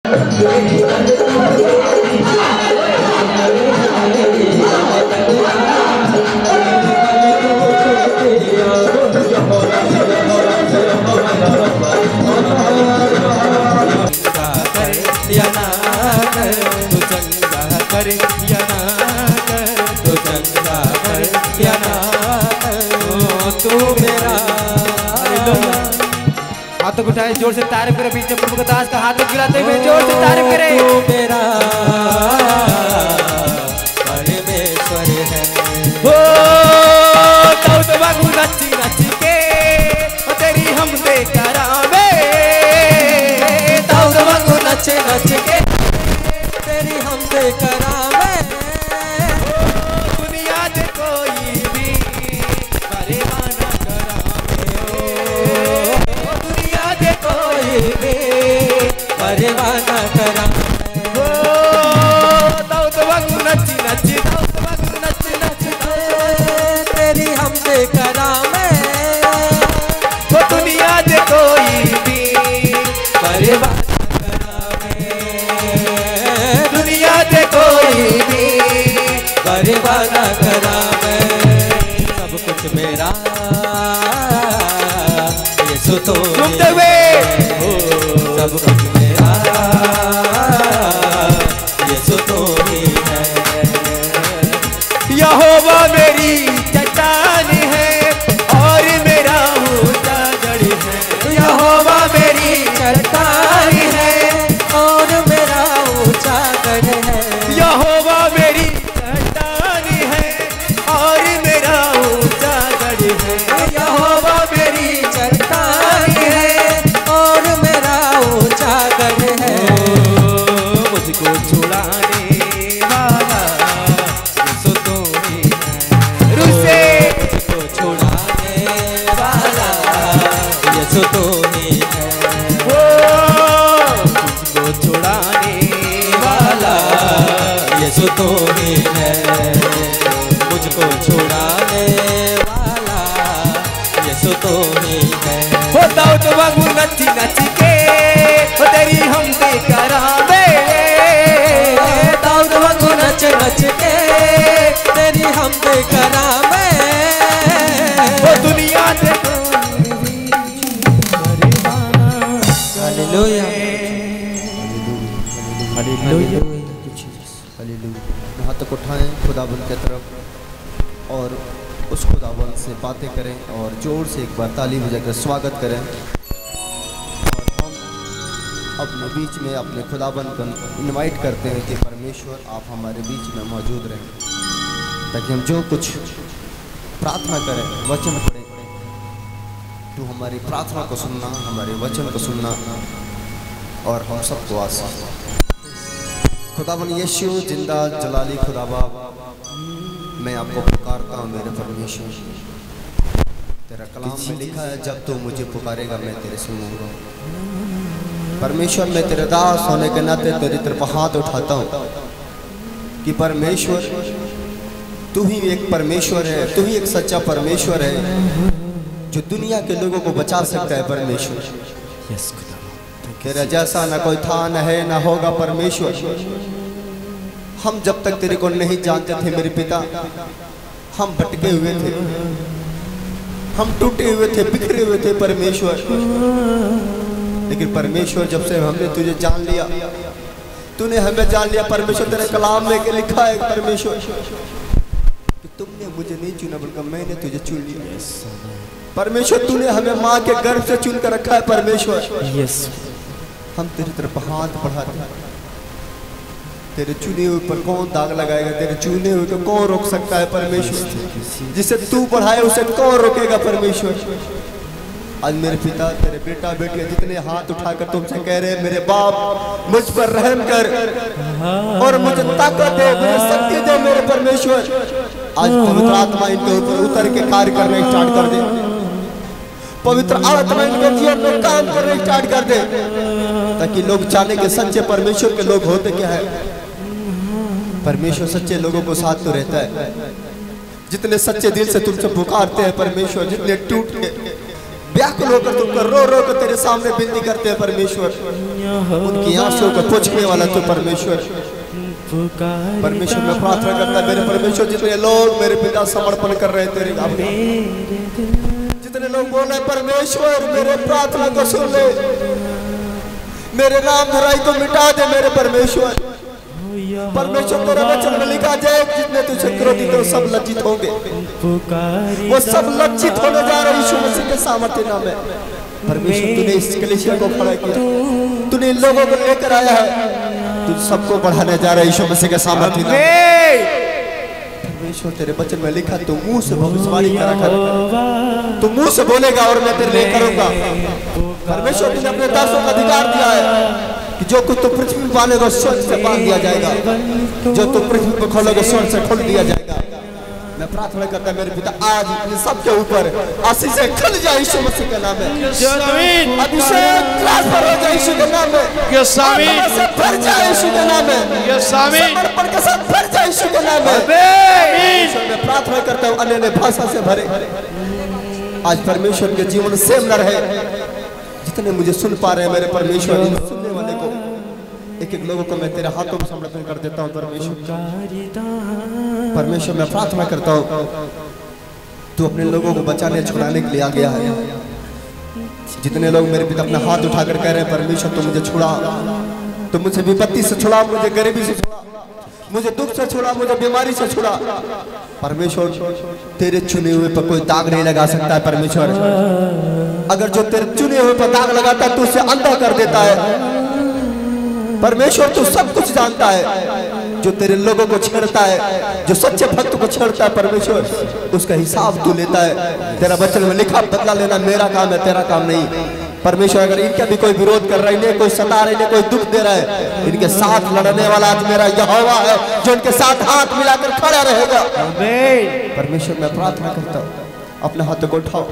हाथों को उठाए जोर से तारीफ करे, बीच में प्रभु दास का हाथ गिराते हुए जोर से तारीफ करे। मेरा परमेश्वर है। हो तो बागु नची नची के तेरी हम दे करावे, तो बागु नचे नच के तेरी हम दे करावे। दुनिया दे कोई भी परवाना करावे, दुनिया दे कोई भी परवाना करावे। तो बागु नची नची तेरी हम दे करावे, वो दुनिया दे कोई भी परवाना करावे, दुनिया दे कोई भी परवाना करावे। सब कुछ मेरा यीशु तो सुनते हुए, सब कुछ मेरा यीशु तो ही है। यहोवा मेरी चट्टान है और मेरा ऊंचा गढ़ है। यहोवा मेरी चट्टान है और मेरा ऊंचा गढ़ है। यहोवा मेरी चट्टान है और मेरा ऊंचा गढ़ है। यहोवा मेरी चट्टान है और मेरा ऊंचा गढ़ है। मुझको छुड़ाने वाला यीशु तो ही है। रुसे मुझको छुड़ाने वाला यीशु तो ही है। मुझको छुड़ाने वाला यीशु तो ही है। मुझको छुड़ाने वाला यीशु तो ही है। होता हो तो बाबू नची नची के तेरी हम दे करावे, दाऊद वांगू नच नच के तेरी हम दे करावे। वो दुनिया दे हालेलुया हालेलुया हालेलुया। हाथ तक उठाएं खुदाबंद की तरफ और उस खुदाबंद से बातें करें और जोर से एक बार ताली बजाकर स्वागत करें। और हम अपने बीच में अपने खुदाबंद को इनवाइट करते हैं कि परमेश्वर आप हमारे बीच में मौजूद रहें, ताकि हम जो कुछ प्रार्थना करें, वचन पढ़ें, तो हमारी प्रार्थना को सुनना, हमारे वचन को सुनना और हम सबको आशीष। खुदाबंद यीशु जिंदा जलाली खुदाबाब, मैं आपको पुकारता हूँ मेरे परमेश्वर। तेरा कलाम में लिखा है जब तू मुझे पुकारेगा मैं तेरे सुनूंगा। परमेश्वर मैं तेरे दास होने के नाते तेरी तरफ हाथ उठाता हूँ कि परमेश्वर तू ही एक परमेश्वर है, तू ही एक सच्चा परमेश्वर है जो दुनिया के लोगों को बचा सकता है। परमेश्वर तेरा जैसा ना कोई था, न है, न होगा। परमेश्वर हम जब तक तेरे को नहीं जानते थे मेरे पिता, हम भटके हुए थे, हम टूटे हुए थे, बिखरे हुए थे परमेश्वर। लेकिन परमेश्वर जब से हमने तुझे जान लिया, तूने हमें जान लिया परमेश्वर। तेरे कलाम में लिखा है परमेश्वर कि तुमने मुझे नहीं चुना बल्कि मैंने तुझे चुन लिया। परमेश्वर तूने हमें माँ के गर्भ से चुन कर रखा है परमेश्वर। हम तेरी तरफ हाथ बढ़ाते हैं। तेरे चुने हुए पर कौन दाग लगाएगा? तेरे चुने हुए को कौन रोक सकता है परमेश्वर? जिसे तू बढ़ाए उसे कौन रोकेगा परमेश्वर? आज मेरे पिता, तेरे बेटा बेटियां जितने हाथ उठाकर तुमसे कह रहे हैं मेरे बाप मुझ पर रहम कर और मुझे ताकत दे, मुझे शक्ति दे मेरे परमेश्वर। आज पवित्र आत्मा इनके ऊपर उतर के कार्य करने स्टार्ट कर दे। पवित्र आत्मा इनके जीवन में काम करने स्टार्ट कर दे, ताकि लोग जाने के सच्चे परमेश्वर के लोग होते क्या है। परमेश्वर सच्चे लोगों को साथ तो रहता है, जितने सच्चे दिल से तुमसे पुकारते हैं परमेश्वर, जितने टूट के व्याकुल होकर तुमको रो रो कर तेरे सामने विनती करते हैं परमेश्वर। उनकी आंसुओं को पोंछने वाला तू परमेश्वर। परमेश्वर मैं प्रार्थना करता मेरे परमेश्वर, जितने लोग मेरे पिता समर्पण कर रहे हैं तेरे नाम में, जितने लोग बोले परमेश्वर मेरे प्रार्थना को सुन ले, मेरे नाम धराई को मिटा दे मेरे परमेश्वर। परमेश्वर तेरे वचन में लिखा जाए जितने तुझे क्रोधित हो सब लज्जित होंगे, वो सब लज्जित होने जा रहे यीशु मसीह के सामर्थ्य नाम में। परमेश्वर तूने इस कलीसिया को खड़ा किया, तूने इन लोगों को लेकर आया है, तू सबको बढ़ाने जा रहा है यीशु मसीह के सामर्थ्य नाम में। परमेश्वर तेरे वचन में लिखा तू मुंह से भविष्यवाणी करा कर, तू मुंह से बोलेगा और मैं तेरे लिए करूंगा। परमेश्वर तूने अपने दासों का अधिकार दिया है कि जो कुछ तू पृथ्वी में बांधेगा स्वर्ग से बांध दिया जाएगा, जो तू पृथ्वी पर खोलोगे स्वर्ग से खोल दिया जाएगा। मैं प्रार्थना करता मेरे पिता आज इन सबके ऊपर आशीष से खुल जाए यीशु मसीह के नाम में, अभिषेक ट्रांसफर हो जाए यीशु के नाम में, से भर जाए यीशु के नाम में, समर्पण के साथ भर जाए यीशु के नाम में। मैं प्रार्थना करता हूँ अन्य भाषा से भरे आज परमेश्वर के जीवन सेम न रहे। जितने मुझे सुन पा रहे हैं मेरे परमेश्वर, सुनने वाले को एक एक लोगों को मैं तेरे हाथों में समर्पण कर देता हूँ परमेश्वर। परमेश्वर मैं प्रार्थना करता हूँ तू अपने लोगों को बचाने छुड़ाने के लिए आ गया है। जितने लोग मेरे पिता अपना हाथ उठाकर कह रहे हैं परमेश्वर तू मुझे छुड़ा, तू मुझे विपत्ति से छुड़ा, मुझे गरीबी से छुड़ा, मुझे दुख से छुड़ा, मुझे बीमारी से छुड़ा। परमेश्वर तेरे चुने हुए पर कोई दाग नहीं लगा सकता है परमेश्वर। अगर जो तेरे चुने हुए पर दाग लगाता है तू उसे अंधा कर देता है परमेश्वर। तू सब कुछ जानता है, जो तेरे लोगों को छेड़ता है, जो सच्चे भक्त को छेड़ता है परमेश्वर, उसका हिसाब तू लेता है। तेरा वचन में लिखा बदला लेना मेरा काम है, तेरा काम नहीं। परमेश्वर अगर इनका भी कोई विरोध कर रहा है, इन्हें कोई सता रहा है, इन्हें कोई दुख दे रहा है, इनके साथ लड़ने वाला आज मेरा यहोवा है जो इनके साथ हाथ मिलाकर खड़ा रहेगा। परमेश्वर मैं प्रार्थना करता हूँ अपने हाथों को उठाओ।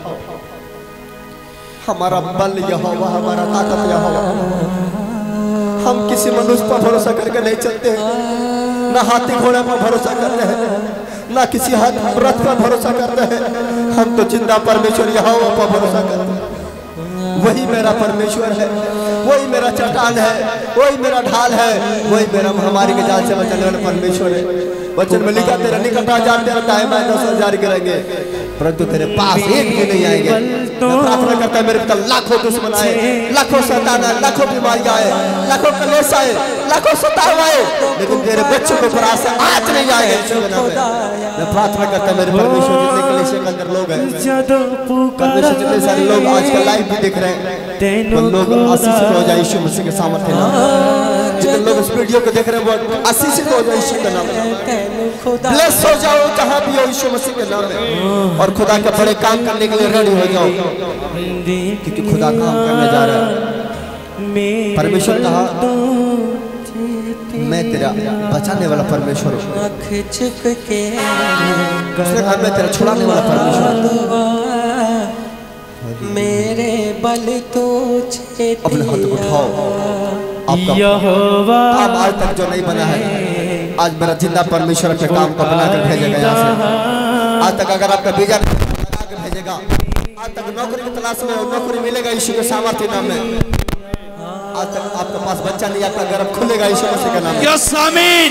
हमारा बल यहोवा, हमारा ताकत यहोवा। हम किसी मनुष्य पर भरोसा करके नहीं चलते, ना हाथी घोड़े पर भरोसा करते हैं, ना किसी रथ पर भरोसा करते हैं। हम तो जिंदा परमेश्वर यहोवा पर भरोसा करते हैं। वही मेरा परमेश्वर है, वही मेरा चट्टान है, वही मेरा ढाल है, वही मेरा महामारी के जाल से बचाने वाला परमेश्वर है। वचन में लिखा तेरा निकट आ जाते तेरा दाएं बाएं 10,000 जारी करेंगे परंतु तेरे पास एक भी नहीं आएंगे। मैं प्रार्थना करता है मेरे पिता लाखों दुश्मन आए, लाखों शैतान आए, लाखों बीमारियां आए, लाखों कलेश आए, लाखों सताव आए, लेकिन तेरे बच्चों के ऊपर आज से आज नहीं आएंगे। मैं प्रार्थना करता है मेरे परमेश्वर जितने कलेश के अंदर लोग हैं परमेश्वर, जितने सारे लोग आजकल लाइव भी देख रहे हैं वो लोग आशीषित हो जाए यीशु मसीह के सामर्थ्य नाम। जितने लोग इस वीडियो को देख रहे हैं वो आशीषित हो जाए यीशु के नाम में। ब्लेस हो जाओ जहां भी हो यीशु मसीह के नाम में, और खुदा के बड़े काम करने के लिए रेडी हो जाओ क्योंकि खुदा काम करने जा रहा है। परमेश्वर कहा मैं तेरा बचाने वाला परमेश्वर हूँ, उसने कहा मैं तेरा छुड़ाने वाला परमेश्वर। मेरे बल तो अपने हाथ को उठाओ। आपका आज तक जो नहीं बना है आज मेरा जिंदा परमेश्वर के काम को बनाकर भेजेगा यहाँ से। आज तक अगर आपका बीजा लगा के भेजेगा, आज तक नौकरी की तलाश में नौकरी मिलेगा यीशु के सामर्थ्य नाम में। आज तक आपके पास बच्चा नहीं, आपका गर्भ खुलेगा यीशु मसीह के नाम में। यस आमीन।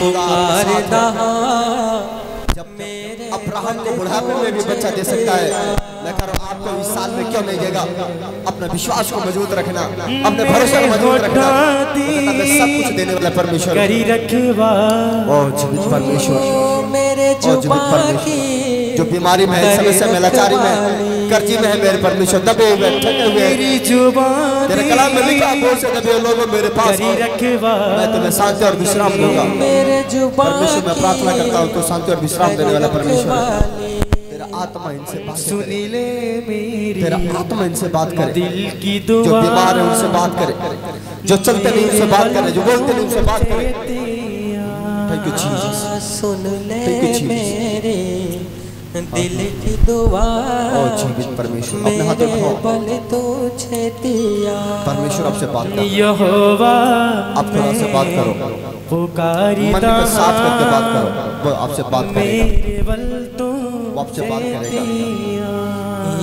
जब अब्राहम को बुढ़ापे में भी बच्चा दे सकता है, मैं कह रहा हूँ आपको इस साल में क्यों नहीं देगा। अपने विश्वास को मजबूत रखना, अपने भरोसे को मजबूत रखना। मैं सब कुछ देने वाला परमेश्वर, ओ जीवित परमेश्वर, ओ जीवित परमेश्वर। जो बीमारी में है, समस्या में, लाचारी में, कर्जी में है मेरे परमेश्वर, दबे हुए ठगे हुए तेरे कलाम में लिखा बोल से दबे लोगों मेरे पास मैं तुम्हें शांति और विश्राम दूंगा। परमेश्वर मैं प्रार्थना करता हूँ तो शांति और विश्राम देने वाला परमेश्वर। तेरा आत्मा इनसे बात करे, तेरा आत्मा इनसे बात करे, दिल की जो बीमार है उनसे बात करे, जो चलते नहीं उनसे बात करे, जो बोलते नहीं उनसे बात करे। थैंक यू जीसस, सुन ले मेरे दिल की दुआ। ओ जीवित परमेश्वर अपने हाथों में बल तो छेतिया। परमेश्वर आपसे बात करो, यहोवा आप थोड़ा से बात करो, मन को साफ करके बात करो। वो आपसे बात करेगा, वो आपसे बात करेगा।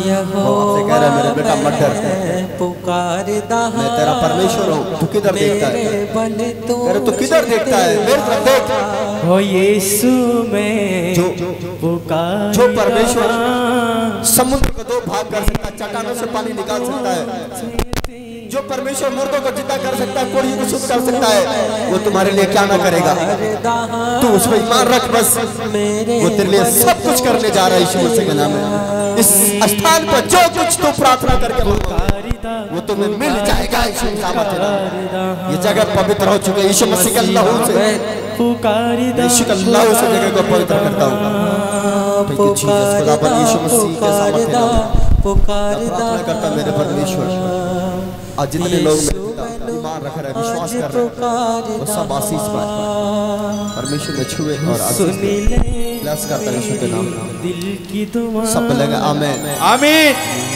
वो आपसे कह रहा है मेरे बेटा मत डर, मैं तेरा परमेश्वर हूँ। तू किधर देखता है? कह रहे तू किधर देखता है? मेरी तरफ देख। ओ यीशु में जो परमेश्वर समुद्र को दो भाग कर सकता है, चट्टानों से पानी निकाल सकता है, जो परमेश्वर मुर्दों को जिंदा कर सकता है, कोड़ियों को शुद्ध कर सकता है, वो तुम्हारे लिए क्या ना करेगा? तू उस पर ईमान रख बस, वो तेरे लिए सब कुछ करने जा रहा है यीशु मसीह के नाम में। इस स्थान पर जो कुछ तू प्रार्थना करके वो तुम्हें मिल जाएगा यीशु के नाम में। ये जगह पवित्र हो चुकी है यीशु मसीह के लहू से। यीशु के लहू से जगह को पवित्र करता हूँ। खुदावन यीशु मसीह के सामर्थ्य नाम में प्रार्थना करता मेरे परमेश्वर। आज जितने लोग ईमान रख रहे हैं, विश्वास कर रहे हैं, वो सब आशीष पाए, परमेश्वर में छुए और आशीष ब्लेस करता है यीशु के नाम में। सब बोलेंगे आमीन आमीन।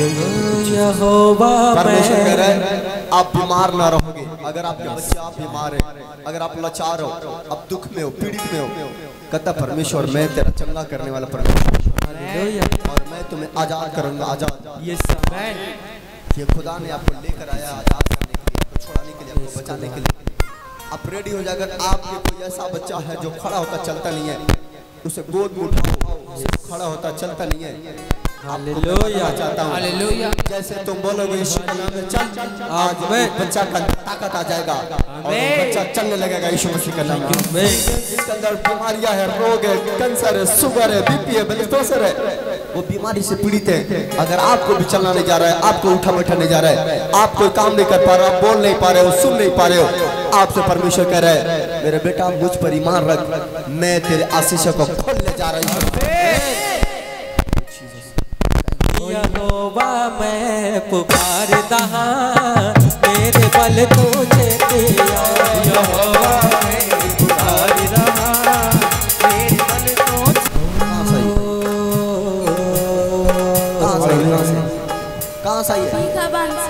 परमेश्वर कह रहे हैं आप बीमार ना रहोगे। अगर आपके बच्चे आप बीमार है, अगर आप लाचार हो, आप दुख में हो, पीड़ित में हो, कहता परमेश्वर मैं तेरा चंगा करने वाला परमेश्वर और मैं तुम्हें आजाद करूंगा। आजाद ये खुदा ने आपको लेकर आया आजाद करने के लिए, आपको छुड़ाने के लिए, आपको बचाने के लिए। आप रेडी हो जाकर आपके कोई ऐसा बच्चा है जो खड़ा होता चलता नहीं है, उसे गोद में उठाओ, खड़ा होता चलता नहीं है। हालेलुया चाहता हूँ, हालेलुया। जैसे तुम बोलोगे यीशु के नाम में चल, आज मैं बच्चा का ताकत आ जाएगा और बच्चा चलने लगेगा यीशु मसीह के नाम में। जिसके अंदर बीमारियां है, रोग है, कैंसर है, शुगर है, बीपी है, ब्लड प्रेशर है, वो बीमारी से पीड़ित है, अगर आपको भी चलना नहीं जा रहा है, आपको उठा बैठा नहीं जा रहा है, आप कोई काम नहीं कर पा रहे हो, बोल नहीं पा रहे हो, सुन नहीं पा रहे हो, आपसे परमेश्वर कह रहा है मेरे बेटा मुझ पर ईमान रख, मैं तेरे आशीषों को खोलने जा रही हूँ। यहोवा मैं पुकारता मेरे बल तुझे दिया। यहोवा मैं पुकारता मेरे बल तुझे। कहाँ सही है?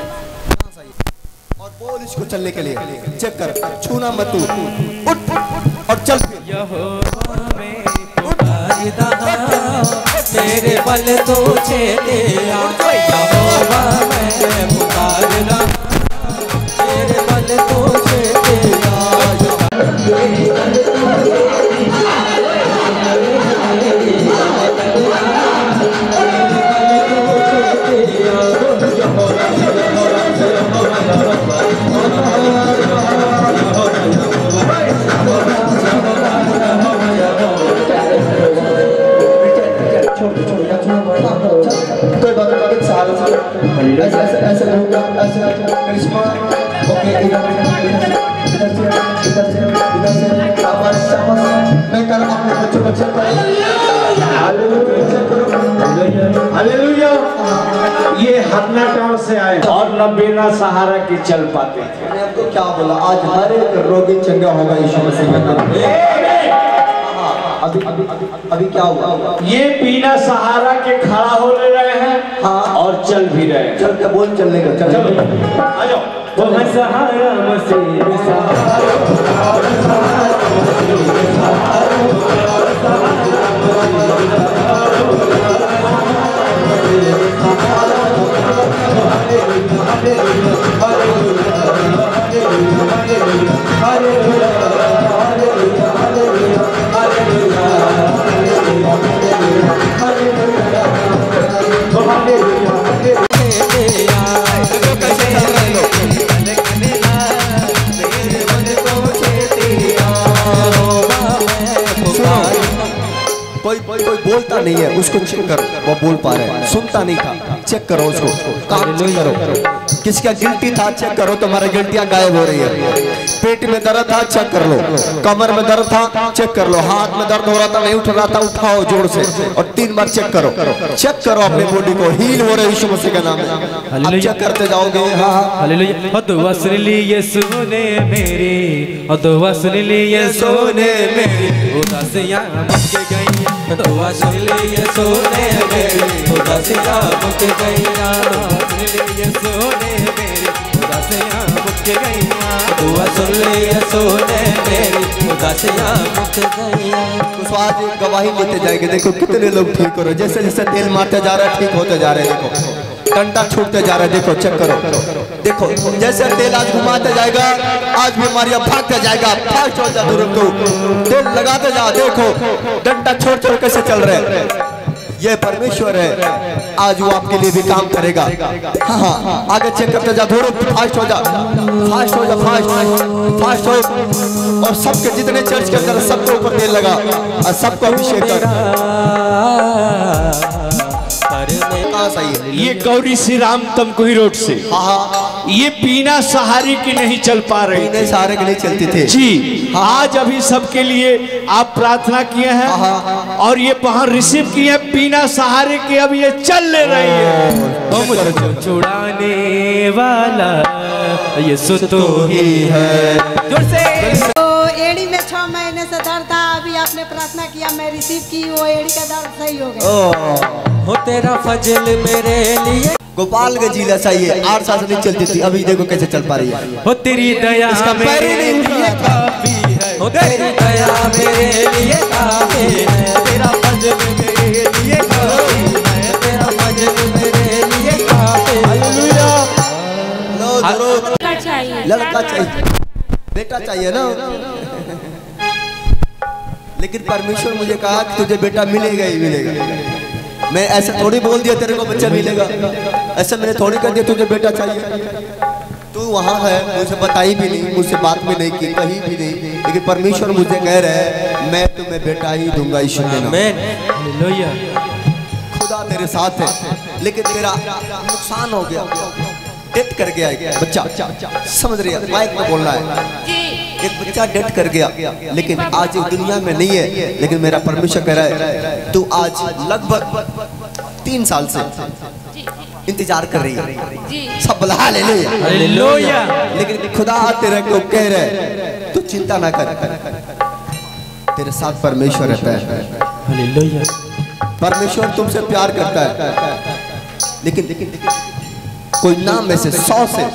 और बोल इसको चलने के लिए, चेक कर, छूना मत तू, उठ और चल। यहोवा मैं पुकारता मेरे बल तुझे दिया। यहोवा मैं पुकारता मेरे बल तुझे दिया। ऐसे रहूंगा, ऐसे करिश्मा, ओके, इधर से शाबाश शाबाश। मैं कर अपने बच्चों को चेक करूं, हालेलुया। ये हरना गांव से आए और न बिना सहारा के चल पाते थे। मैंने आपको क्या बोला, आज हर एक रोगी चंगा होगा यीशु मसीह के नाम में। अभी क्या हुआ? ये बिना सहारा के खड़ा हो रहे हैं, हाँ, और चल भी रहे हैं। चल के बोल चलने का, चल आ जाओ। वो है सहारा मसीह कोई बोलता नहीं है, उसको चेक करो, वो बोल पा रहे हैं। सुनता नहीं था, चेक करो उसको, काम चेक करो। किसका गिल्टी था चेक करो, तुम्हारी गिल्टियां गायब हो रही है। पेट में दर्द था चेक कर लो, कमर में दर्द था चेक कर लो, हाथ में दर्द हो रहा था नहीं उठ रहा था, उठाओ जोर से और 3 बार चेक करो। चेक करो अपने बॉडी को, हील हो रहे यीशु मसीह के नाम में। अब चेक करते जाओगे। हालेलुया। दुआ सुन ली यीशु ने मेरी, दुआ सुन ली यीशु ने मेरी, उदासियां मुझके गई। दुआ सुन ली यीशु ने मेरी, उदासियां मुझके गई। सुन ली यीशु ने मेरी, उदासियां मुझके गई। दुआ सुन ली यीशु ने मेरी, उदासियां मुक गईया। तो आज गवाही देते जाएंगे। देखो कितने लोग ठीक हो रहे, जैसे जैसे तेल मारते जा रहा है ठीक होते जा रहे हैं। देखो डंडा छूटते जा रहा है, देखो चेक करो। देखो जैसे तेल आज घुमाते जाएगा, आज बीमारियां भागते जाएगा। फास्ट हो जा तू, तेल लगाते जा। देखो डंडा छोड़ छोड़ कैसे चल रहे हैं। ये परमेश्वर है, आज वो आपके लिए भी काम करेगा। हाँ हाँ, आगे चेक करते जा। थोड़ा फास्ट हो जा, फास्ट हो जा, फास्ट हो। और सबके जितने चर्च के अंदर सबके ऊपर तेल लगा और सबको अभिषेक कर। ये गौरी श्री राम तमकुही रोड से ये बिना सहारे की नहीं चल पा रही, बिना सहारे के नहीं चलती थे जी। आज अभी सबके लिए आप प्रार्थना किए हैं और ये वहां रिसीव किए हैं बिना सहारे के। अब ये चल ले रही है। छुड़ाने वाला यीशु तो ही है। जोर से। तो एड़ी में 6 महीने से दर्द था, अभी आपने प्रार्थना किया, मैं रिसीव की, वो एड़ी का दर्द सही हो गया। हो तेरा फजल मेरे लिए। गोपालगंज जिला चाहिए, 8 साल से नहीं चलती थी, अभी देखो कैसे चल पा रही है। हो तेरी दया इसका पैर ही नहीं उठा था। हो तेरी दया मेरे लिए काफी है। तेरा फजल मेरे लिए काफी है। तेरा फजल मेरे लिए काफी है। हालेलुया। लड़का चाहिए, बेटा चाहिए ना। लेकिन परमेश्वर मुझे कहा कि तुझे बेटा मिलेगा ही मिलेगा। मैं ऐसे थोड़ी बोल दिया तेरे को बच्चा मिलेगा, ऐसे मैंने थोड़ी कर दिया तुझे बेटा चाहिए। तू वहाँ है, मुझे बताई भी नहीं, मुझसे बात भी नहीं की, कहीं भी नहीं। लेकिन परमेश्वर मुझे कह रहा है मैं तुम्हें बेटा ही दूंगा यीशु के नाम। हालेलुया। खुदा तेरे साथ है, लेकिन तेरा नुकसान हो गया, डेथ कर गया बच्चा। समझ रही है, माइक में बोलना है। एक बच्चा डेथ कर गया, लेकिन आज दुनिया में नहीं है। लेकिन मेरा परमेश्वर कह रहा है तू आज लगभग 3 साल से इंतजार कर रही है। सब बोला हालेलुया। लेकिन खुदा तेरे को कह रहा है तू चिंता ना कर, तेरे साथ परमेश्वर रहता है। हालेलुया। परमेश्वर तुमसे प्यार करता है, लेकिन कोई नाम में से 100 से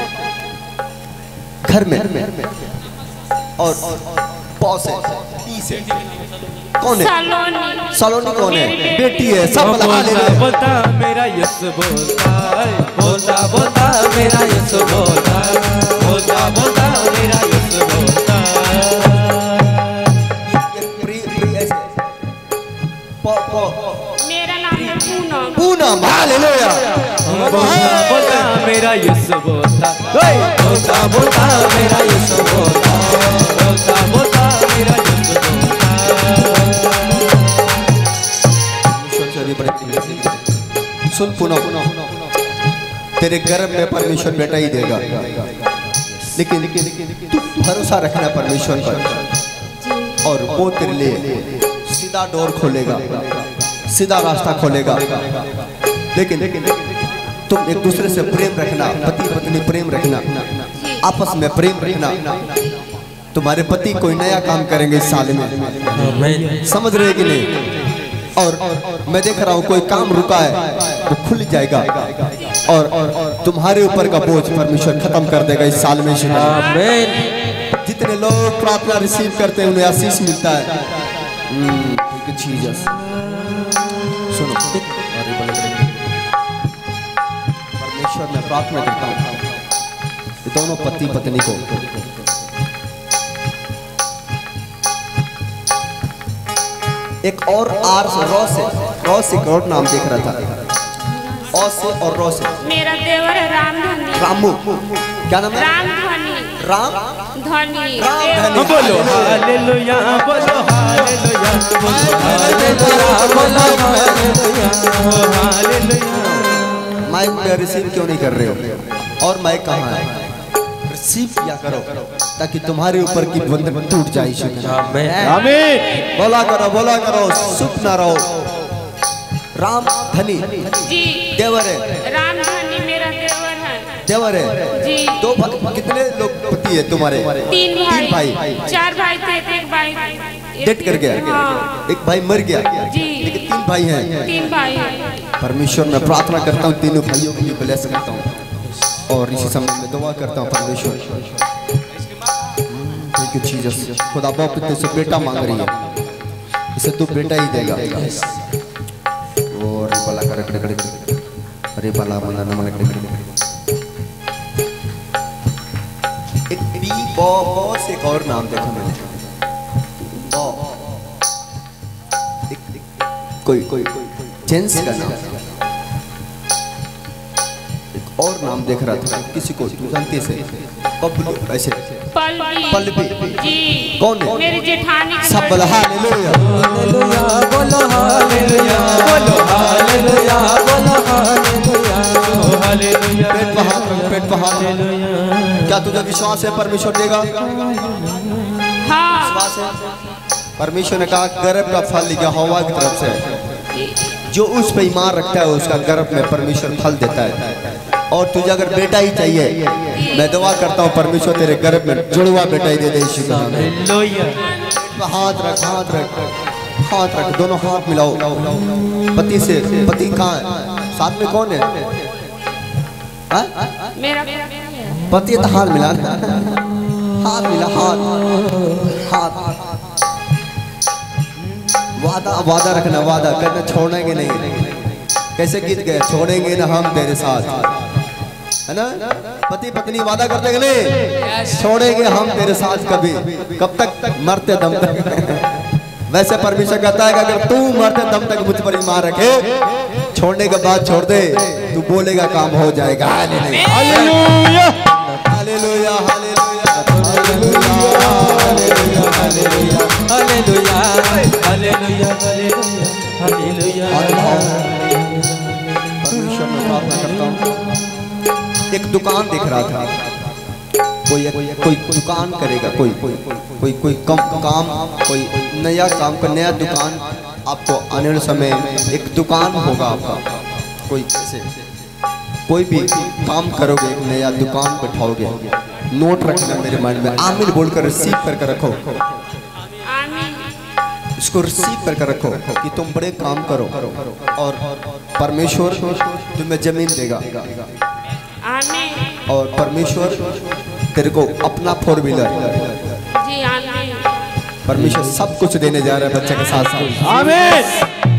घर में और 100 से 20 से कौन है? सलोनी कौन है? बेटी है। सब बोलता मेरा यीशु बोलता है। बोलता बोलता मेरा यीशु बोलता है। बोलता बोलता मेरा यीशु बोलता है। मेरा नाम है पूनम। पूनम। हालेलुया। बोलता मेरा यीशु बोलता। बोलता बोलता मेरा यीशु बोलता। बोलता बोलता मेरा यीशु बोलता। सुन पूनम, तेरे गर्भ में परमेश्वर बेटा ही देगा, लेकिन तू भरोसा रखना परमेश्वर पर और वो तेरे लिए सीधा डोर खोलेगा, सीधा रास्ता खोलेगा। लेकिन तुम एक दूसरे से प्रेम रखना, पति पत्नी प्रेम रखना, आपस में प्रेम रखना। तुम्हारे पति कोई नया काम करेंगे इस साल में, समझ रहे कि नहीं? और मैं देख रहा हूँ कोई काम रुका है वो खुल जाएगा और तुम्हारे ऊपर का बोझ परमेश्वर खत्म कर देगा इस साल में। जितने लोग प्रार्थना रिसीव करते हैं उन्हें आशीष मिलता है। सुनो, परमेश्वर में प्रार्थना करता हूँ दोनों पति पत्नी को एक और आर से रॉ से करोड़ नाम देख रहा था। औ से और रॉ से मेरा देवर है रामधनी। रामू क्या नाम है? रामधनी। रामधनी। बोलो हालेलुया। बोलो हालेलुया। बोलो हालेलुया। माइक में रिसीव क्यों नहीं कर रहे हो? और माइक कहाँ है? रिसीव किया करो ताकि तुम्हारे ऊपर की बंधन टूट जाए। आमीन। बोला करो सुख ना रहो। रामधनी जी देवर है। रामधनी मेरा देवर है। देवर है जी। तो कितने लोग पति है तुम्हारे? 3 भाई। 4 भाई थे, एक भाई डेथ कर गया। हाँ। एक भाई मर गया, जी। लेकिन 3 भाई हैं। 3 भाई हैं। परमेश्वर मैं प्रार्थना करता हूँ तीनों भाइयों के लिए ब्लेस करता हूँ और इसी समय में दुआ करता हूँ परमेश्वर। Thank thank you Jesus. खुदा बाप तेरे से बेटा मांग रही है, इसे तू बेटा ही देगा। और भला कर अरे भला भला न मन एक बी बॉस एक और नाम देखा मैंने, कोई जेंट्स का नाम, एक और नाम देख रहा था किसी को, तू जानती से पल्लवी, ऐसे पल्लवी जी कौन है? मेरी जेठानी की सब बोला हालेलुया हालेलुया बोलो हालेलुया बोलो हालेलुया बोलो हालेलुया हालेलुया। पेट पर हाथ रख, पेट पर हाथ रख। क्या तुझे विश्वास है परमेश्वर देगा? हाँ विश्वास है? परमेश्वर ने कहा गर्भ का फल यहोवा की तरफ से, जो उस पे ईमान रखता है उसका गर्भ में परमेश्वर फल देता है। और तुझे अगर बेटा ही चाहिए, मैं दुआ करता हूँ परमेश्वर तेरे गर्भ में जुड़वा बेटा ही दे दे यीशु के नाम में। हाथ रख, हाथ रख, हाथ रख, दोनों हाथ मिलाओ पति से। पति कहाँ है? साथ में कौन है? मेरा पति तो हाथ मिला, हाथ मिला, हाथ वादा रखना, वादा करना, छोड़ेंगे नहीं। कैसे गीत गए, छोड़ेंगे ना हम तेरे साथ, है ना? पति पत्नी वादा करते कि नहीं, छोड़ेंगे हम तेरे साथ कभी, कब तक? मरते दम तक। वैसे परमेश्वर कहता है कि अगर तू मरते दम तक मुझ पर ईमान रखे, छोड़ने के बाद छोड़ दे, तू बोलेगा काम हो जाएगा। Hallelujah hallelujah hallelujah hallelujah hallelujah hallelujah hallelujah hallelujah hallelujah. परमेश्वर में प्रार्थना करता हूँ। एक दुकान दिख रहा था, कोई दुकान करेगा, कोई काम, कोई नया काम का नया दुकान आपको आने वाले समय एक दुकान होगा आपका। कोई भी काम करोगे, एक नया दुकान बैठाओगे। नोट रखना मेरे माइंड में, आमिर बोलकर रिसीव करके रखो, इसको रिसीव करके रखो कि तुम बड़े काम करो और परमेश्वर तुम्हें जमीन देगा। और परमेश्वर तेरे को अपना 4 व्हीलर, जी आमीन। परमेश्वर सब कुछ देने जा रहा है बच्चे के साथ साथ। आमीन।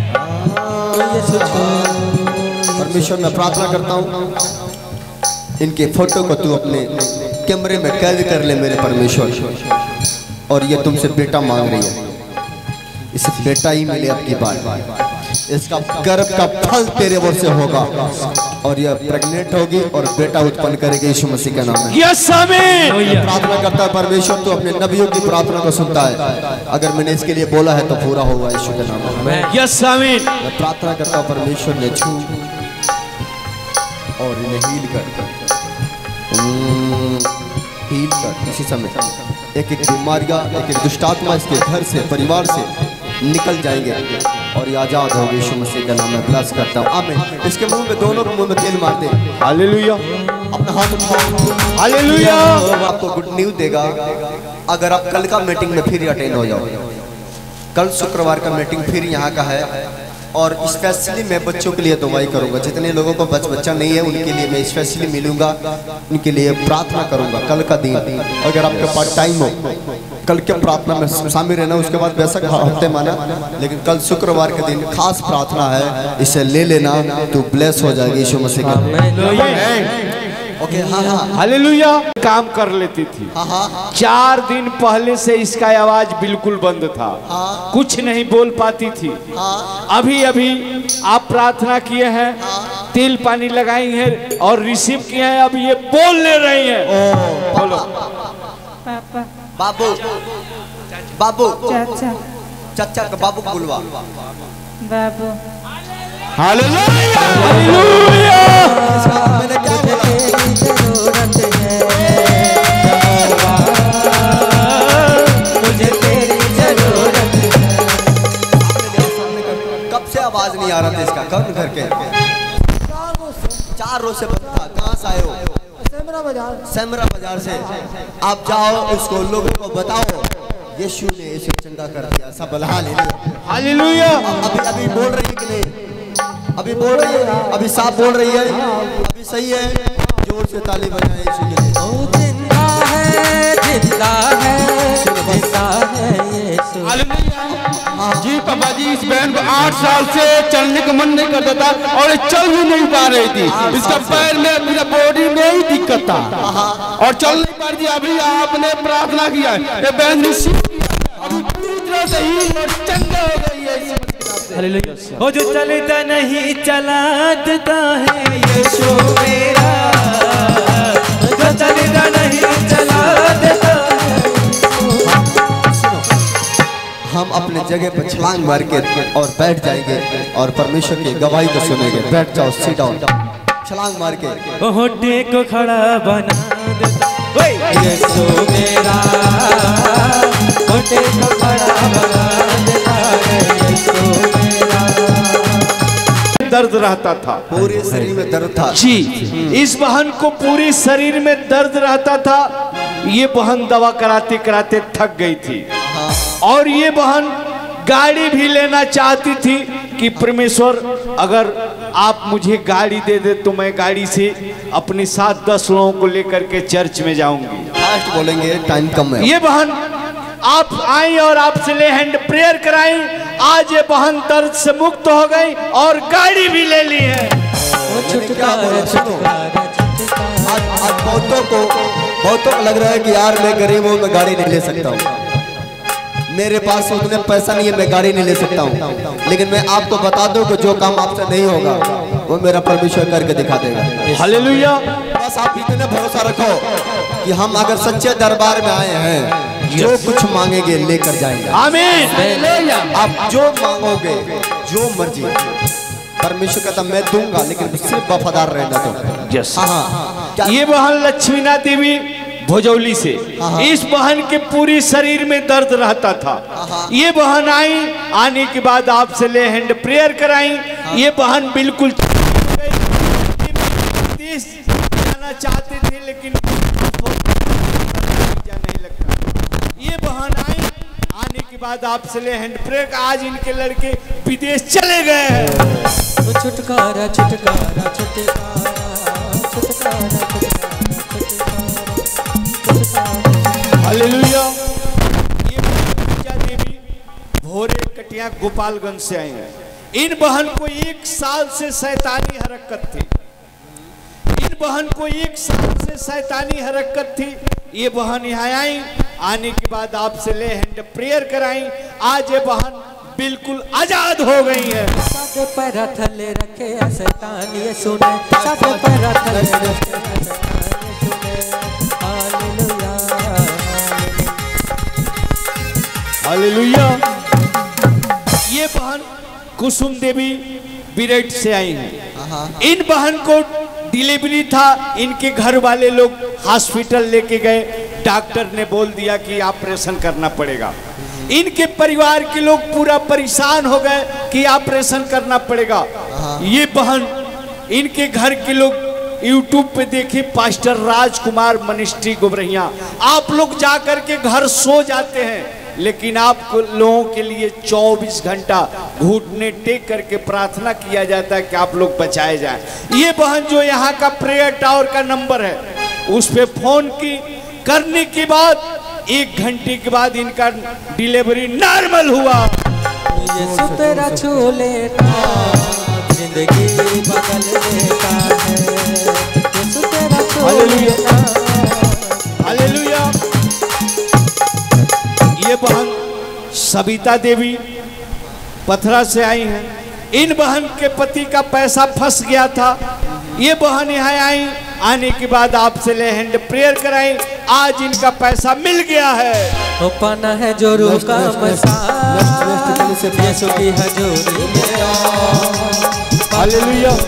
परमेश्वर मैं प्रार्थना करता हूँ, इनके फोटो को तू अपने कैमरे में कैद कर ले मेरे परमेश्वर। और ये तुमसे बेटा मांग रही है, इसे बेटा ही मिले अब की बार। इसका गर्भ का फल तेरे ओर से होगा और यह प्रेग्नेंट होगी और बेटा उत्पन्न करेगी यीशु मसीह का नाम है। यस आमीन। प्रार्थना करता है परमेश्वर, तू अपने नबियों की प्रार्थना को सुनता है। अगर मैंने इसके लिए बोला है तो पूरा होगा यीशु के नाम में। यस आमीन। मैं प्रार्थना करता हूँ परमेश्वर ने छू और इन्हें हील कर इसी समय एक एक बीमारियां, एक एक दुष्टात्मा इसके घर से, परिवार से निकल जाएंगे और ये आजाद होगी यीशु मसीह के नाम में। ब्लेस करता हूँ आमीन। इसके मुंह में, दोनों के मुंह में तेल मार दे। हालेलुया अपना हाथ उठाओ। हालेलुया। आपको गुड न्यूज देगा अगर आप कल का मीटिंग में फिर अटेंड हो जाओ। कल शुक्रवार का मीटिंग फिर यहाँ का है और स्पेशली मैं बच्चों के लिए दुआई करूंगा। जितने लोगों को बच्चा नहीं है उनके लिए मैं स्पेशली मिलूंगा, उनके लिए प्रार्थना करूंगा। कल का दिन अगर आपके पास टाइम हो, कल के प्रार्थना में शामिल रहना। उसके बाद बेशक हफ्ते माना, लेकिन कल शुक्रवार के दिन खास प्रार्थना है, इसे ले लेना, तू ब्लेस हो जाएगी यीशु मसीह का। ओके हाँ हाँ हालेलुया। काम कर लेती थी। हाँ 4 दिन पहले से इसका आवाज बिल्कुल बंद था, कुछ नहीं बोल पाती थी। अभी अभी आप प्रार्थना किए हैं, तेल पानी लगाई हैं और रिसीव किए हैं, अब ये बोलने रही हैं। बोलो पापा, बाबू, बाबू, चाचा, चाचा का बाबू को बुलवा। बाबू, हालेलुया हालेलुया। मैंने क्या बोला? तेरी जरूरत है, मुझे तेरी जरूरत है। कब से आवाज नहीं आ रहा था इसका? कब घर के 4 रोज से बंद था। कहाँ से आए हो? सेमरा बाजार से। आप जाओ, उसको लोगों को बताओ यीशु ने इसे चंगा कर दिया। सब हालेलुया। अभी अभी बोल रही है कि नहीं? अभी बोल रही है, अभी साफ बोल रही है, अभी सही है। जोर से ताली बजाएं यीशु के लिए। तू जिंदा है, जिंदा है यीशु। जी पापा जी, इस बहन को 8 साल से चलने का मन नहीं करता था और ये चल भी नहीं पा रही थी। इसका पैर में, पूरा बॉडी में ही दिक्कत था और चल नहीं पा रही थी। अभी आपने प्रार्थना किया है, ये बहन अभी पूरी तरह से ही चंगा हो गई है। वो जो चलता नहीं चला देता है यीशु मेरा, जो चलता नहीं चला देता है। हम अपने जगह पर छलांग मार के और बैठ जाएंगे और परमेश्वर की गवाही को सुनेंगे। बैठ जाओ, सिट डाउन, छलांग मार के। होठे को खड़ा बना देता यीशु मेरा, होठे को खड़ा बना देता है यीशु मेरा। दर्द रहता था, पूरे शरीर में दर्द था जी। इस बहन को पूरे शरीर में दर्द रहता था। ये बहन दवा कराते कराते थक गई थी और ये बहन गाड़ी भी लेना चाहती थी कि परमेश्वर अगर आप मुझे गाड़ी दे दे तो मैं गाड़ी से अपने साथ 10 लोगों को लेकर के चर्च में जाऊंगी। फास्ट बोलेंगे, टाइम कम है। ये बहन आप आई और आपसे ले हैंड प्रेयर कराई। आज ये बहन दर्द से मुक्त हो गई और गाड़ी भी ले ली है। आज बहुतों को लग रहा है कि यार मैं गरीब हूँ, मैं गाड़ी नहीं ले सकता हूँ, मेरे पास उतने पैसा नहीं है, मैं गाड़ी नहीं ले सकता हूँ। लेकिन मैं आपको बता दूं कि जो काम आपसे नहीं होगा वो मेरा परमेश्वर करके दिखा देगा। हालेलुया। बस आप इतना भरोसा रखो कि हम अगर सच्चे दरबार में आए हैं, जो कुछ मांगेंगे लेकर जाएंगे। आमीन। आप जो मांगोगे, जो मर्जी, परमेश्वर कहता मैं दूंगा, लेकिन सिर्फ वफादार रहना तो। यस। ये बहन लक्ष्मीनाथ देवी भोजौली से, इस बहन के पूरी शरीर में दर्द रहता था। ये बहन आई, आने के बाद आपसे ले हैंड प्रेयर कराई। ये बहन बिल्कुल विदेश जाना चाहते थे लेकिन नहीं लगता। ये बहन आई, आने के बाद आपसे ले हैंड प्रेयर, आज इनके लड़के विदेश चले गए हैं। छुटकारा छुटकारा छुटकारा छुटकारा। हालेलुया। ये पूजा देवी भोरे कटिया गोपालगंज से आई है। इन बहन को 1 साल से शैतानी हरकत थी। इन बहन को 1 साल से शैतानी हरकत थी। ये बहन यहाँ आई, आने के बाद आपसे ले हैंड प्रेयर कराई। आज ये बहन बिल्कुल आजाद हो गई है। साथे पैर थले रखे शैतान ये सुने, साथे पैर थले रखे हालेलुया। ये बहन कुसुम देवी बिरट से आई हैं। इन बहन को डिलीवरी था, इनके घर वाले लोग हॉस्पिटल लेके गए, डॉक्टर ने बोल दिया कि ऑपरेशन करना पड़ेगा। इनके परिवार के लोग पूरा परेशान हो गए कि ऑपरेशन करना पड़ेगा। ये बहन, इनके घर के लोग YouTube पे देखे पास्टर राजकुमार मिनिस्ट्री गोबरहिया, आप लोग जाकर के घर सो जाते हैं लेकिन आप लोगों के लिए 24 घंटा घुटने टेक करके प्रार्थना किया जाता है कि आप लोग बचाए जाएं। ये बहन जो यहाँ का प्रेयर टावर का नंबर है उस पे फोन की करने के बाद 1 घंटे के बाद इनका डिलीवरी नॉर्मल हुआ। यीशु तेरा छू लेता जिंदगी बदल देता है। यीशु तेरा छू लेता। हालेलुया। ये बहन सविता देवी पथरा से आई हैं। इन बहन के पति का पैसा फंस गया था। ये बहन यहाँ आई, आने के बाद आपसे ले हैंड प्रेयर कराई। आज इनका पैसा मिल गया है। वो पाना है जो रूह का मसाल, यीशु की हजूरी में। हालेलुया।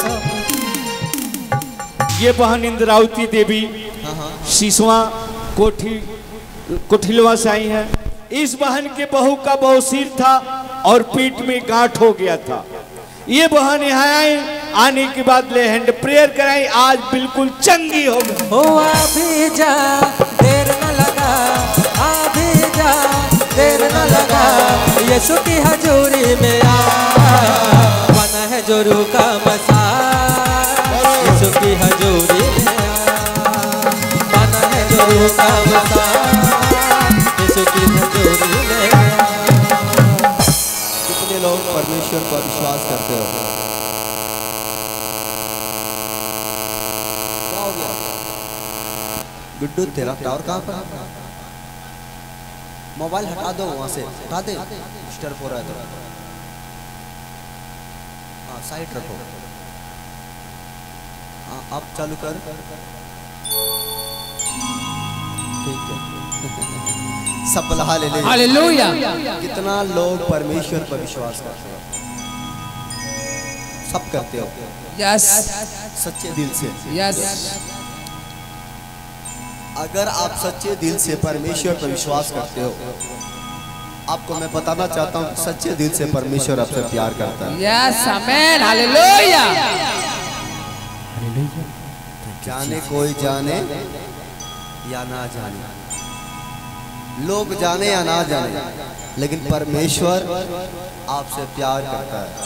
ये बहन इंद्रावती देवी सिसवा कोठिलवा से आई है। इस बहन के बहू का बवासीर था और पेट में गांठ हो गया था। ये बहन यहाँ आई, आने के बाद ले हैंड प्रेयर कराई। आज बिल्कुल चंगी हो गई। हो अभी जा, देर न लगा, अभी जा, देर न लगा, यीशु की हजूरी में आ। बना है जो रूह का मसाल, यीशु की हजूरी में आ। बना है जो रूह का मसाल। तेरा टावर कहाँ पर? मोबाइल हटा दो वहां से, हटा दे, डिस्टर्ब हो रहा है तो। हाँ साइड रखो। हाँ अब चालू कर। ठीक है। सब हालेलुया। कितना लोग परमेश्वर पर विश्वास करते हो? सब करते हो? यस। सच्चे दिल से? यस। अगर आप सच्चे दिल से परमेश्वर पर विश्वास करते हो, आपको मैं बताना चाहता हूँ सच्चे दिल से परमेश्वर आपसे प्यार करता है। Yes amen hallelujah. जाने कोई जाने या ना जाने, लोग जाने या ना जाने, लेकिन परमेश्वर आपसे प्यार करता है।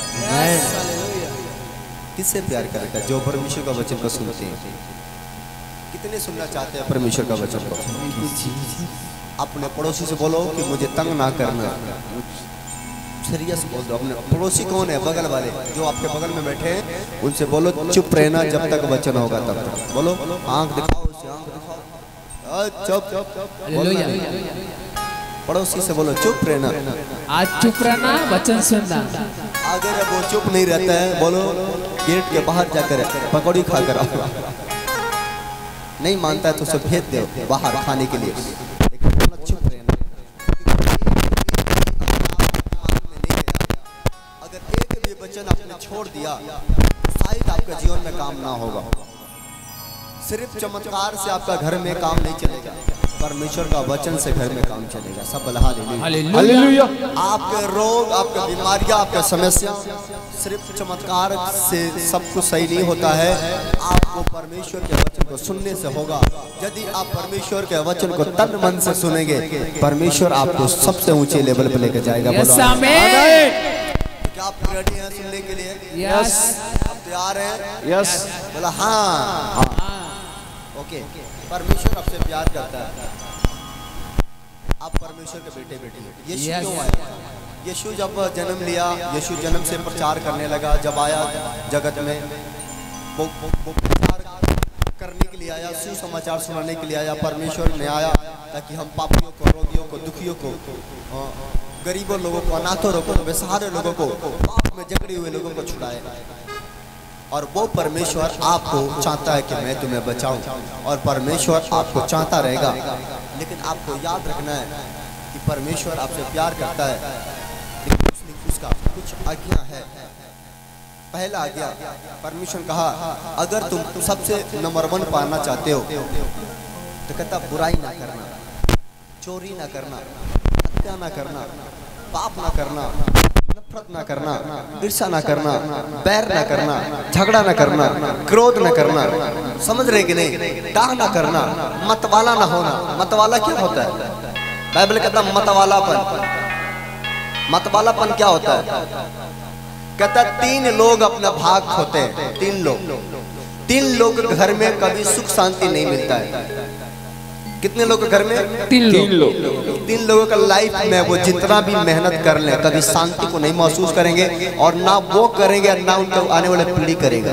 किससे प्यार करता है? जो परमेश्वर का वचन को सुनते हैं। कितने सुनना चाहते हैं परमेश्वर का वचन को? अपने पड़ोसी से बोलो कि मुझे तंग ना करना। सीरियस बोल दो। अपने पड़ोसी कौन है? बगल वाले जो आपके बगल में बैठे हैं, उनसे बोलो चुप रहना जब तक वचन होगा तब तक। बोलो आंख दिखाओ, उसे आंख दिखाओ। चुप। पड़ोसी से बोलो चुप रहना, आज चुप रहना, वचन सुनना। अगर वो चुप नहीं रहता है, बोलो गेट के बाहर जाकर पकौड़ी खा कर आओ। नहीं मानता है तो उसे भेज दो बाहर खाने के लिए। चुप रहना। अगर एक भी वचन आपने छोड़ दिया, शायद आपका जीवन में काम ना होगा। सिर्फ चमत्कार से आपका घर में काम नहीं चलेगा, परमेश्वर का वचन से घर में काम चलेगा। सब हालेलुया। आपके रोग, आपका बीमारियां, आपका समस्या सिर्फ चमत्कार से सब कुछ सही नहीं होता है। आपको परमेश्वर के वचन को सुनने से होगा। यदि आप परमेश्वर के वचन को तन मन से सुनेंगे, परमेश्वर आपको सबसे ऊंचे लेवल पर लेकर जाएगा। Yes amen. क्या आप रेडी हैं सुनने के लिए? यस। आप तैयार हैं? यस। बोला हाँ। ओके। परमेश्वर आपसे प्यार करता है। आप परमेश्वर के बेटे बेटी हो। यीशु क्यों आया? यीशु जब जन्म लिया, यीशु जन्म से प्रचार करने लगा। जब आया जगत में, वो प्रचार करने के लिए आया, सुसमाचार सुनाने के लिए आया। परमेश्वर ने आया ताकि हम पापियों को, रोगियों को, दुखियों को, गरीबों लोगों को, अनाथों लोगों को, बेसहारे लोगों को, पाप में जकड़े हुए लोगों को छुड़ाए। और वो परमेश्वर आपको चाहता है कि मैं तुम्हें बचाऊं, और परमेश्वर आपको चाहता रहेगा। लेकिन आपको याद रखना है कि परमेश्वर आपसे प्यार करता है, लेकिन उसका कुछ आज्ञा है। पहला आज्ञा, परमेश्वर कहा अगर तुम सबसे नंबर 1 पाना चाहते हो तो कहता बुराई ना करना, चोरी ना करना, हत्या ना करना, पाप ना करना, नफरत ना करना, ईर्ष्या ना करना, बैर ना करना, झगड़ा ना करना, क्रोध ना करना। समझ रहे कि नहीं? डाह ना करना, मतवाला ना होना। मतवाला क्या होता है? बाइबल कहता मतवालापन। मतवालापन क्या होता है? कहता 3 लोग अपना भाग होते हैं। 3 लोग के घर में कभी सुख शांति नहीं मिलता है। कितने लोग के घर में? 3 लोग। 3 लोगों का लाइफ में वो जितना भी मेहनत कर ले, कभी शांति को नहीं महसूस करेंगे, और ना वो करेंगे ना उनका आने वाला पीढ़ी करेगा।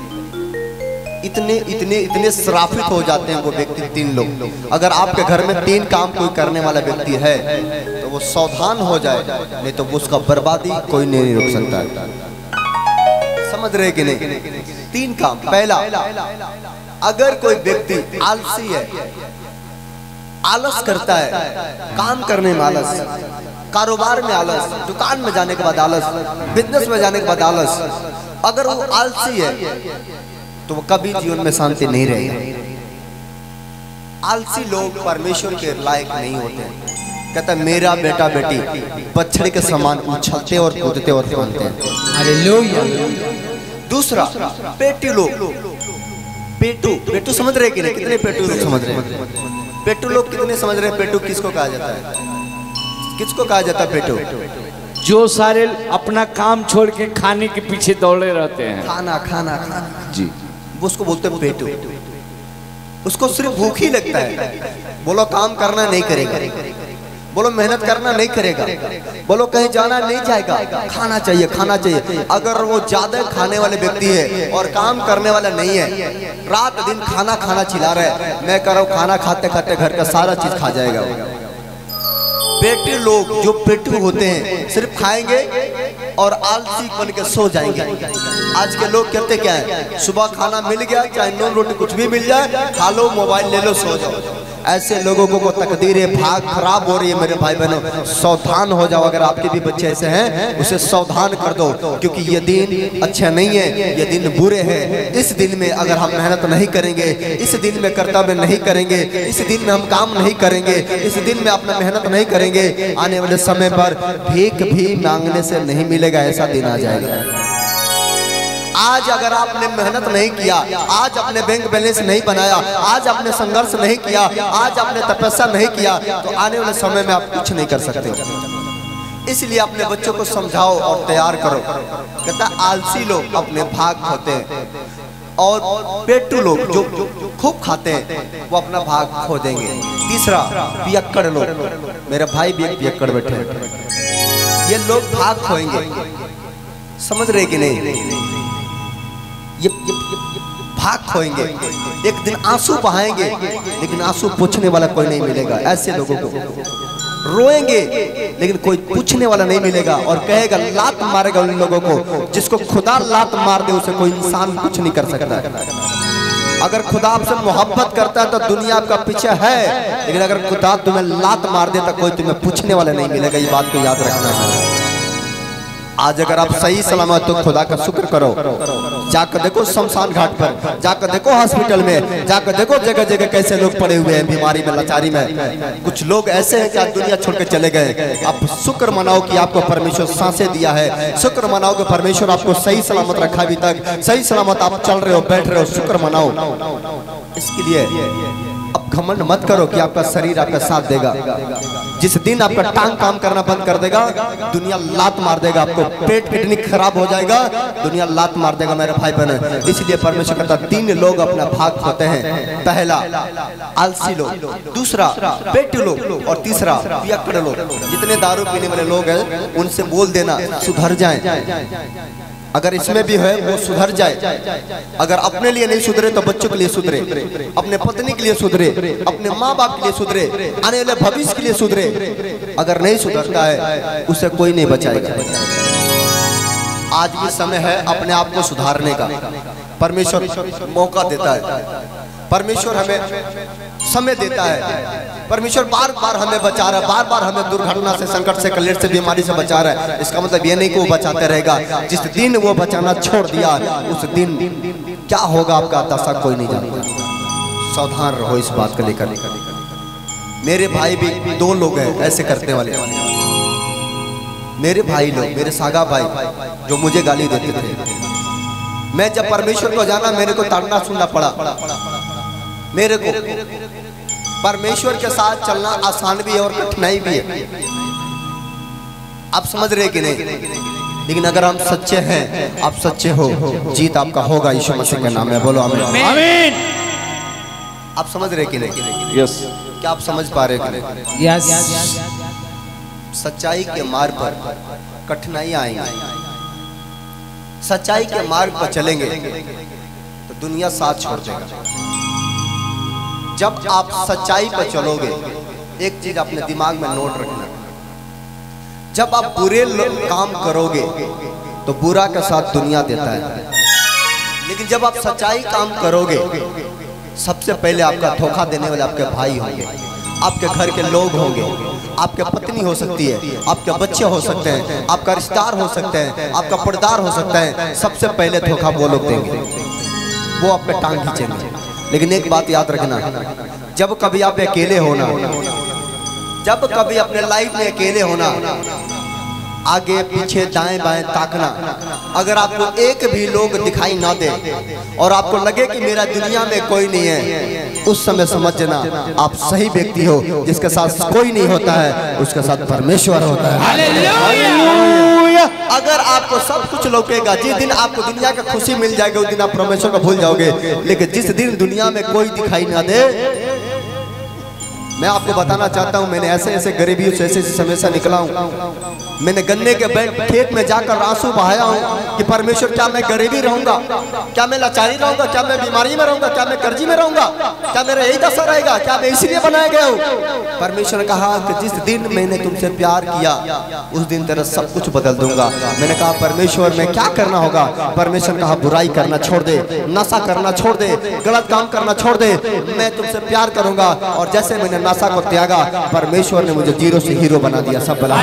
इतने श्रापित हो जाते हैं वो व्यक्ति। 3 लोग। अगर आपके घर में 3 काम कोई करने वाला व्यक्ति है तो वो सावधान हो जाए, नहीं तो उसका बर्बादी कोई नहीं रोक सकता है। समझ रहे कि नहीं? 3 काम। पहला, अगर कोई व्यक्ति आलसी है, आलस करता है, काम करने में आलस, कारोबार में आलस, दुकान में जाने के बाद आलस, बिजनेस में जाने के बाद आलस, अगर वो आलसी है तो वो कभी जीवन में शांति नहीं रहेगा। आलसी लोग परमेश्वर के लायक नहीं होते। कहता मेरा बेटा बेटी बछड़े के समान उछलते और कूदते और फानते हैं। हालेलुया। दूसरा, पेटू लोग। पेटू समझ रहे कि नहीं? कितने पेटू लोग समझ रहे हैं? पेटू लोग कितने समझ रहे हैं? पेटू किसको कहा जाता है? किसको कहा जाता है पेटू? जो सारे अपना काम छोड़ के खाने के पीछे दौड़े रहते हैं। खाना जी, उसको बोलते हैं पेटू। उसको सिर्फ भूख ही लगता है, बोलो काम करना नहीं करेगा। बोलो मेहनत करना नहीं करेगा, बोलो कहीं जाना नहीं जाएगा, खाना चाहिए खाना चाहिए। अगर वो ज्यादा खाने वाले व्यक्ति है और काम करने वाला नहीं है, रात दिन खाना खाना चिल्ला रहा है, मैं कह रहा हूँ खाना खाते खाते घर का सारा चीज खा जाएगा। पेटू लोग जो पेटू होते हैं सिर्फ खाएंगे और आलसी बन के सो जाएंगे। आज के लोग कहते क्या है, सुबह खाना मिल गया चाहे नून रोटी कुछ भी मिल जाए, खा लो मोबाइल ले लो सो जाओ। ऐसे लोगों को तकदीर भाग खराब हो रही है। मेरे भाई बहनों सावधान हो जाओ, अगर आपके भी बच्चे ऐसे हैं उसे सावधान कर दो, क्योंकि ये दिन अच्छा नहीं है, ये दिन बुरे हैं। इस दिन में अगर हम मेहनत नहीं करेंगे, इस दिन में कर्तव्य नहीं करेंगे, इस दिन में हम काम नहीं करेंगे, इस दिन में अपना मेहनत नहीं करेंगे, आने वाले समय पर भीख भी मांगने से नहीं मिलेगा, ऐसा दिन आ जाएगा। आज अगर आपने मेहनत नहीं किया, आज आपने बैंक बैलेंस नहीं बनाया, आज आपने संघर्ष नहीं किया, आज आपने तपस्या नहीं किया, तो आने वाले समय में आप कुछ नहीं कर सकते। इसलिए अपने बच्चों को समझाओ और तैयार करो। कहता आलसी लोग अपने भाग खोते हैं और पेटू लोग जो खूब खाते हैं वो अपना भाग खो देंगे। तीसरा पियक्कड़ लोग, मेरे भाई भी एक पियक्कड़ बैठे हैं, ये लोग भाग खोएंगे। समझ रहे कि नहीं? ये भाग खोएंगे, एक दिन आंसू बहाएंगे लेकिन आंसू पूछने वाला कोई नहीं मिलेगा। ऐसे लोगों को रोएंगे लेकिन कोई पूछने वाला नहीं मिलेगा, और कहेगा लात मारेगा उन लोगों को। जिसको खुदा लात मार दे उसे कोई इंसान कुछ नहीं कर सकता। अगर खुदा आपसे मोहब्बत करता है तो दुनिया आपका पीछे है, लेकिन अगर खुदा तुम्हें लात मार दे तो कोई तुम्हें पूछने वाला नहीं मिलेगा। ये बात को याद रखना है। आज अगर आप सही सलामत तो खुदा का शुक्र करो। जाकर देखो शमशान घाट पर, जाकर देखो हॉस्पिटल में, जाकर देखो जगह जगह कैसे लोग पड़े हुए हैं बीमारी में, लाचारी में। कुछ लोग ऐसे हैं कि आज दुनिया छोड़ के चले गए। आप शुक्र मनाओ कि आपको परमेश्वर सांसें दिया है, शुक्र मनाओ कि परमेश्वर आपको सही सलामत रखा अभी तक, सही सलामत आप चल रहे हो, बैठ रहे हो, शुक्र मनाओ। इसके लिए अब घमंड मत करो कि आपका शरीर आपका साथ देगा। जिस दिन आपका टांग काम करना बंद कर देगा, दुनिया लात मार देगा, आपको पेट किडनी खराब हो जाएगा, दुनिया लात मार देगा मेरे भाई बहन। इसलिए परमेश्वर कहता 3 लोग अपना भाग खोते हैं। पहला आलसी लोग, दूसरा पेटू लोग, और तीसरा पियक्कड़ लोग। जितने दारू पीने वाले लोग हैं उनसे बोल देना सुधर जाएं। अगर इसमें भी है वो सुधर जाए। अगर अपने लिए नहीं सुधरे तो बच्चों के लिए सुधरे, अपने पत्नी के लिए सुधरे, अपने माँ बाप के लिए सुधरे, आने वाले भविष्य के लिए सुधरे। अगर नहीं सुधरता है उसे कोई नहीं बचाएगा। आज भी समय है अपने आप को सुधारने का। परमेश्वर मौका देता है, परमेश्वर हमें समय देता है, परमेश्वर बार बार हमें बचा रहा है, बार बार हमें दुर्घटना से, संकट से, कलेश से, बीमारी से बचा रहा है। इसका मतलब ये नहीं कि वो बचाते रहेगा। जिस दिन वो बचाना छोड़ दिया उस दिन क्या होगा आपका दशा कोई नहीं जानता। सावधान रहो इस बात को लेकर। मेरे भाई भी 2 लोग हैं ऐसे करने वाले। मेरे भाई लोग, मेरे सागा भाई जो मुझे गाली देते थे, मैं जब परमेश्वर को जाना मेरे को ताड़ना सुनना पड़ा। मेरे को परमेश्वर के साथ चलना आसान भी है और कठिनाई भी है। आप समझ रहे कि नहीं? लेकिन अगर हम सच्चे हैं, आप सच्चे हो, जीत आपका होगा यीशु मसीह के नाम में। बोलो आमीन। आप समझ रहे कि नहीं? यस। क्या आप समझ पा रहे कि नहीं? यस। सच्चाई के मार्ग पर कठिनाइयां आएंगी। सच्चाई के मार्ग पर चलेंगे तो दुनिया साथ छोड़ देगा। जब आप सच्चाई पर चलोगे, एक चीज अपने दिमाग में नोट रखना, जब आप बुरे काम करोगे तो बुरा के साथ दुनिया देता है, लेकिन जब आप सच्चाई काम करोगे सबसे पहले आपका धोखा देने वाले आपके भाई होंगे, आपके घर के लोग होंगे, आपके पत्नी हो सकती है, आपके बच्चे हो सकते हैं, आपका रिश्तेदार हो सकते हैं, आपका पर्दार हो सकता है। सबसे पहले धोखा वो लोग देंगे, वो आप पे टांग खींचेंगे। लेकिन एक बात याद रखना, जब कभी आप अकेले होना, जब कभी अपने लाइफ में अकेले होना, आगे पीछे दाएं बाएं ताकना, अगर आपको एक भी लोग दिखाई ना दे और आपको लगे कि मेरा दुनिया में कोई नहीं है, उस समय समझना आप सही व्यक्ति हो। जिसके साथ कोई नहीं होता है उसके साथ परमेश्वर होता है। हालेलुया। अगर आपको सब कुछ लौकेगा, जिस दिन आपको दुनिया का खुशी मिल जाएगा उस दिन आप परमेश्वर को भूल जाओगे। लेकिन जिस दिन दुनिया में कोई दिखाई ना दे मैं आपको बताना चाहता हूँ, मैंने ऐसे ऐसे गरीबियों से ऐसे समय से निकला हूँ। मैंने गन्ने के खेत में जाकर आंसू बहाया हूँ कि परमेश्वर क्या मैं गरीबी रहूंगा, क्या मैं लाचारी रहूंगा, क्या मैं बीमारी में रहूंगा, क्या मैं कर्जी में रहूंगा, क्या मेरा यही दशा रहेगा, क्या मैं इसलिए बनाया गया हूँ। परमेश्वर ने कहा कि जिस दिन मैंने तुमसे प्यार किया उस दिन तेरा सब कुछ बदल दूंगा। मैंने कहा परमेश्वर में क्या करना होगा? परमेश्वर ने कहा बुराई करना छोड़ दे, नशा करना छोड़ दे, गलत काम करना छोड़ दे, मैं तुमसे प्यार करूंगा। और जैसे मैंने नशा को त्यागा, परमेश्वर ने मुझे जीरो से हीरो बना दिया। सब बला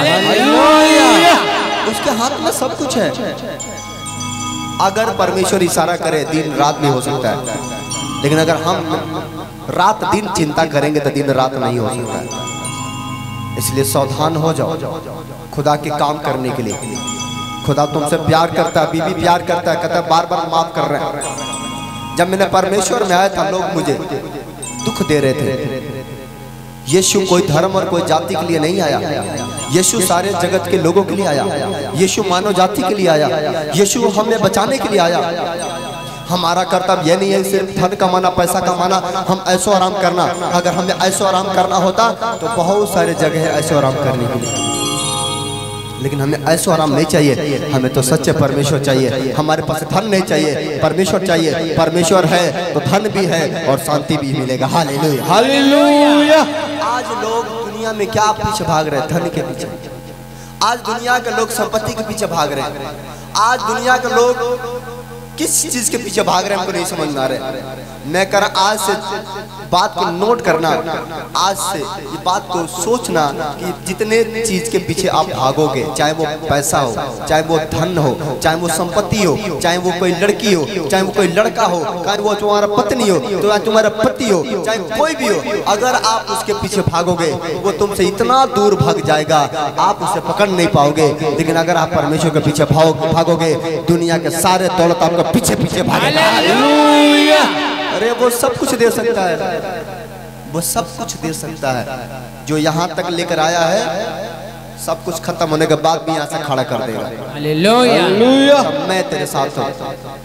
उसके हाथ में सब कुछ है। अगर परमेश्वर इशारा करे दिन रात भी हो सकता है, लेकिन अगर हम रात दिन चिंता करेंगे तो दिन रात नहीं हो सकता। इसलिए सावधान हो जाओ खुदा के काम करने के लिए। खुदा तुमसे प्यार करता है, बीबी प्यार करता है, कहता है बार बार माफ कर रहे हैं। जब मैंने परमेश्वर में आया था, लोग मुझे दुख दे रहे थे। यीशु कोई धर्म और कोई जाति के लिए नहीं आया, यीशु सारे जगत के लोगों के लिए आया, यीशु मानव जाति के लिए आया, यीशु हमें बचाने के लिए आया। हमारा कर्तव्य यह नहीं है सिर्फ धन कमाना, पैसा कमाना, हम ऐशो आराम करना। अगर हमें ऐशो आराम करना होता तो बहुत सारे जगह है ऐशो आराम करने के लिए, लेकिन हमें ऐशो आराम नहीं चाहिए। हमें तो सच्चे परमेश्वर चाहिए। हमारे पास धन नहीं चाहिए, परमेश्वर चाहिए। परमेश्वर है तो धन भी है और शांति भी मिलेगा। Hallelujah, hallelujah. आज लोग दुनिया में क्या पीछे भाग रहे हैं? धन के पीछे। आज दुनिया के लोग संपत्ति के पीछे भाग रहे हैं। आज दुनिया के लोग किस चीज के पीछे भाग रहे हैं हमको नहीं समझ में आ रहे। मैं कर आज से बात को नोट करना, आज से ये बात को सोचना कि जितने चीज के पीछे आप भागोगे, चाहे वो पैसा हो, चाहे वो धन हो, चाहे वो संपत्ति हो, चाहे वो कोई लड़की हो, चाहे वो कोई लड़का हो, चाहे वो तुम्हारा पत्नी हो, तो तुम्हारा पति हो, चाहे कोई भी हो, अगर आप उसके पीछे भागोगे वो तुमसे इतना दूर भाग जाएगा आप उसे पकड़ नहीं पाओगे। लेकिन अगर आप परमेश्वर के पीछे भागोगे, दुनिया के सारे दौलत आपका पीछे पीछे भागेगा। अरे वो सब कुछ दे सकता है, वो सब कुछ दे सकता है। जो यहाँ तक लेकर आया है सब कुछ खत्म होने के बाद भी यहाँ से खड़ा कर देगा। हालेलुया। मैं तेरे साथ हूँ।